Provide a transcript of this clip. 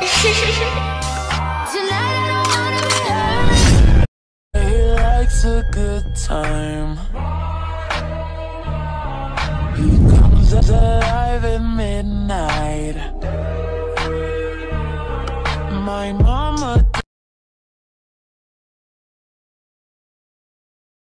He likes a good time. He comes alive at midnight. My mama